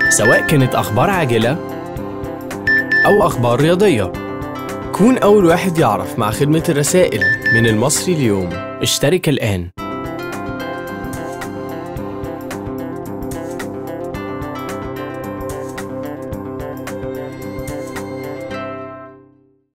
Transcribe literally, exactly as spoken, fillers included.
سواء كانت أخبار عاجلة أو أخبار رياضية. كون أول واحد يعرف مع خدمة الرسائل من المصري اليوم. اشترك الآن.